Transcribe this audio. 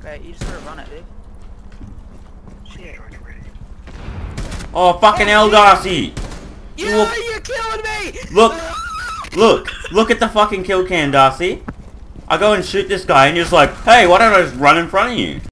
Wait, you just gotta run it, dude. Shit. Oh, fucking hell, Darcy! Yeah, you're killing me! Look at the fucking kill cam, Darcy. I go and shoot this guy and you're just like, hey, why don't I just run in front of you?